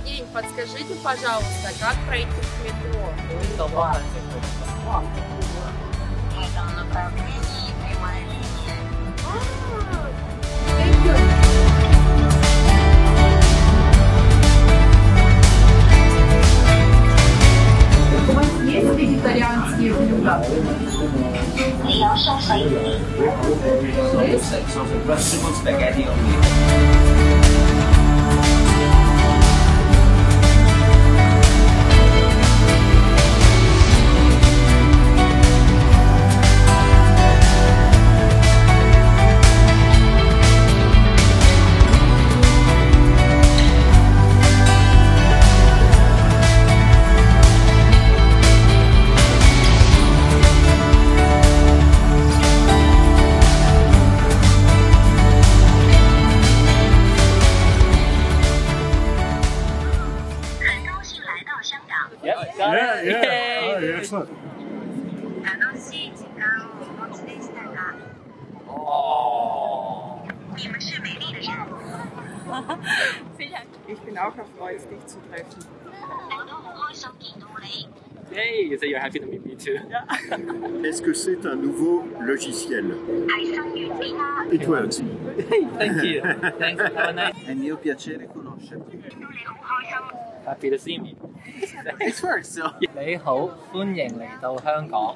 день. Подскажите, пожалуйста, как пройти в метро? В этом направлении прямая линия. У вас есть вегетарианские блюда? Yeah. Oh, excellent. 楽しい時間をお持ちでしたか？你们是美丽的人。 Ich bin auch erfreut, dich zu treffen. 我都好開心見到你。 Hey, you say you're happy to meet me too. Est-ce que c'est un nouveau logiciel? 係新月啲啦。 Et toi aussi. Hey, thank you. Thanks. Have a nice. È mio piacere conoscerti. 見到你好開心。 Happy to see me. It works, so. 你好，歡迎嚟到香港。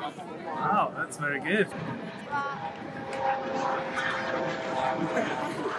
Wow, that's very good.